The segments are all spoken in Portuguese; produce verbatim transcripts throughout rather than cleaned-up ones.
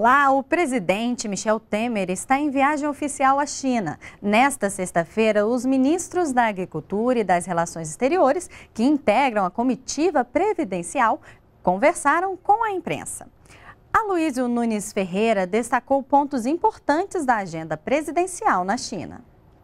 Olá, o presidente Michel Temer está em viagem oficial à China. Nesta sexta-feira, os ministros da Agricultura e das Relações Exteriores, que integram a comitiva presidencial, conversaram com a imprensa. Aloysio Nunes Ferreira destacou pontos importantes da agenda presidencial na China.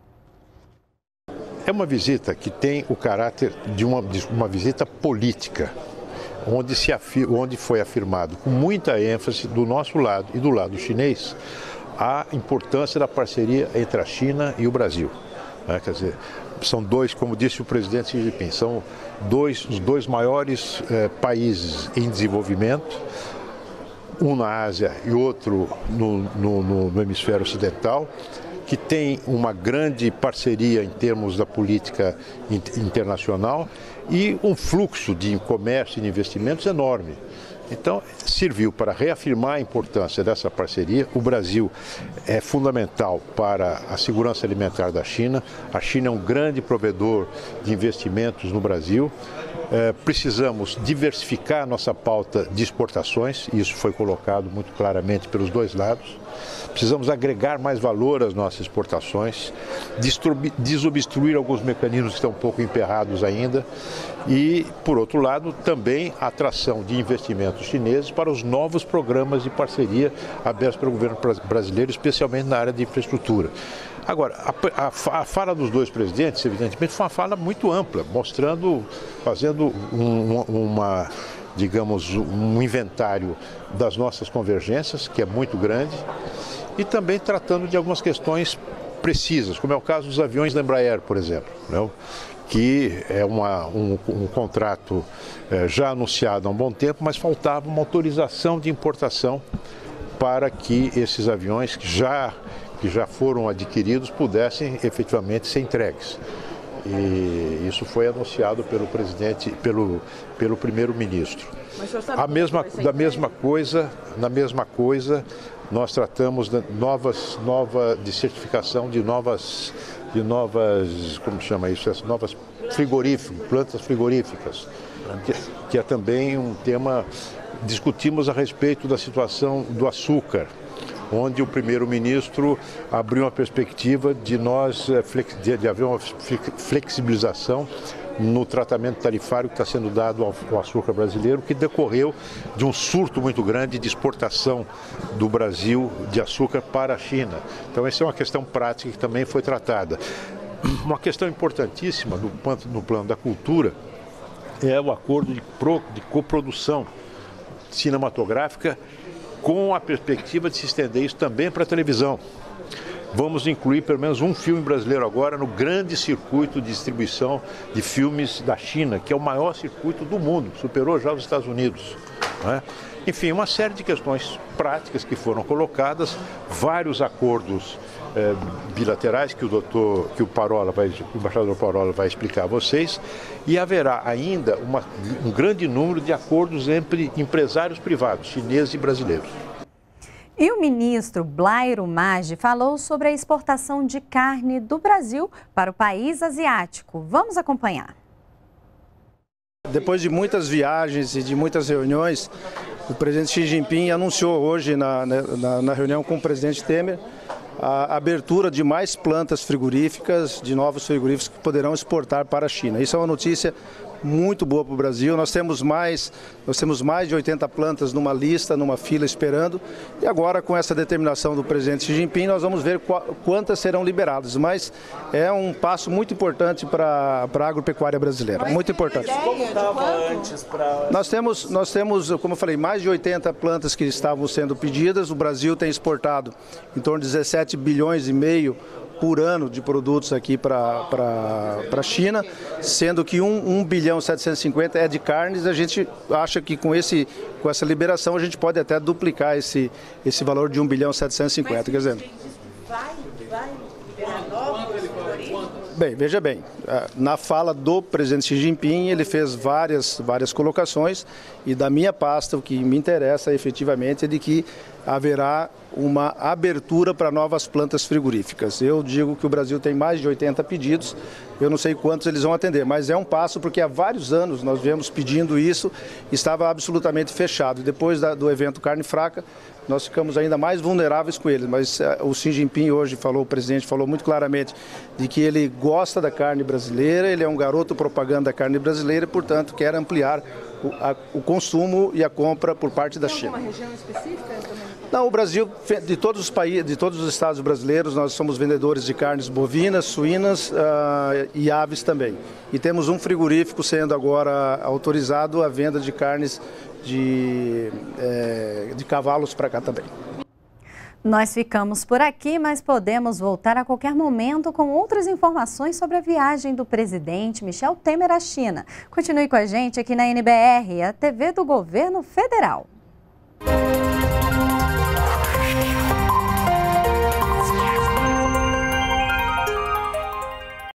É uma visita que tem o caráter de uma, de uma visita política, onde, se afir, onde foi afirmado com muita ênfase do nosso lado e do lado chinês a importância da parceria entre a China e o Brasil. É, quer dizer, são dois, como disse o presidente Xi Jinping, são dois, os dois maiores eh, países em desenvolvimento, um na Ásia e outro no, no, no, no hemisfério ocidental, que tem uma grande parceria em termos da política internacional e um fluxo de comércio e de investimentos enorme. Então, serviu para reafirmar a importância dessa parceria. O Brasil é fundamental para a segurança alimentar da China. A China é um grande provedor de investimentos no Brasil. É, precisamos diversificar a nossa pauta de exportações, e isso foi colocado muito claramente pelos dois lados. Precisamos agregar mais valor às nossas exportações, desobstruir alguns mecanismos que estão um pouco emperrados ainda e, por outro lado, também a atração de investimentos chineses para os novos programas de parceria abertos pelo governo brasileiro, especialmente na área de infraestrutura. Agora, a, a, a fala dos dois presidentes, evidentemente, foi uma fala muito ampla, mostrando, fazendo um, uma, digamos, um inventário das nossas convergências, que é muito grande, e também tratando de algumas questões precisas, como é o caso dos aviões da Embraer, por exemplo, né? Que é uma, um, um contrato é, já anunciado há um bom tempo, mas faltava uma autorização de importação para que esses aviões que já, que já foram adquiridos pudessem efetivamente ser entregues. E isso foi anunciado pelo presidente, pelo, pelo primeiro-ministro. A mesma, da mesma coisa, na mesma coisa, nós tratamos de novas, nova de certificação de novas, de novas, como chama isso, as novas frigoríficas, plantas frigoríficas, que, que é também um tema. Discutimos a respeito da situação do açúcar, onde o primeiro-ministro abriu uma perspectiva de nós de haver uma flexibilização no tratamento tarifário que está sendo dado ao açúcar brasileiro, que decorreu de um surto muito grande de exportação do Brasil de açúcar para a China. Então essa é uma questão prática que também foi tratada. Uma questão importantíssima no, no plano da cultura é o acordo de, pro, de coprodução cinematográfica, com a perspectiva de se estender isso também para a televisão. Vamos incluir pelo menos um filme brasileiro agora no grande circuito de distribuição de filmes da China, que é o maior circuito do mundo, superou já os Estados Unidos, né? Enfim, uma série de questões práticas que foram colocadas, vários acordos eh, bilaterais que o doutor, que o Parola vai, o embaixador Parola vai explicar a vocês, e haverá ainda uma, um grande número de acordos entre empresários privados, chineses e brasileiros. E o ministro Blairo Maggi falou sobre a exportação de carne do Brasil para o país asiático. Vamos acompanhar. Depois de muitas viagens e de muitas reuniões, o presidente Xi Jinping anunciou hoje na, na, na reunião com o presidente Temer a abertura de mais plantas frigoríficas, de novos frigoríficos que poderão exportar para a China. Isso é uma notícia muito boa para o Brasil. Nós temos mais, nós temos mais de oitenta plantas numa lista, numa fila esperando, e agora com essa determinação do presidente Xi Jinping nós vamos ver qu quantas serão liberadas, mas é um passo muito importante para a agropecuária brasileira, mas muito importante. Como estava antes para... Nós temos, nós temos, como eu falei, mais de oitenta plantas que estavam sendo pedidas. O Brasil tem exportado em torno de dezessete bilhões e meio por ano de produtos aqui para a China, sendo que um bilhão setecentos e cinquenta é de carnes. A gente acha que com, esse, com essa liberação a gente pode até duplicar esse, esse valor de um bilhão setecentos e cinquenta. Quer dizer, vai, vai liberar novos frigoríficos? Bem, veja bem, na fala do presidente Xi Jinping ele fez várias, várias colocações, e da minha pasta o que me interessa efetivamente é de que haverá uma abertura para novas plantas frigoríficas. Eu digo que o Brasil tem mais de oitenta pedidos, eu não sei quantos eles vão atender, mas é um passo porque há vários anos nós viemos pedindo isso, estava absolutamente fechado. Depois da, do evento Carne Fraca, nós ficamos ainda mais vulneráveis com eles, mas uh, o Xi Jinping hoje falou, o presidente falou muito claramente de que ele gosta da carne brasileira, ele é um garoto propaganda da carne brasileira e, portanto, quer ampliar o, a, o consumo e a compra por parte da China. Tem alguma região específica? Não, o Brasil, de todos os países, de todos os estados brasileiros, nós somos vendedores de carnes bovinas, suínas uh, e aves também. E temos um frigorífico sendo agora autorizado a venda de carnes de, é, de cavalos para cá também. Nós ficamos por aqui, mas podemos voltar a qualquer momento com outras informações sobre a viagem do presidente Michel Temer à China. Continue com a gente aqui na N B R, a T V do Governo Federal.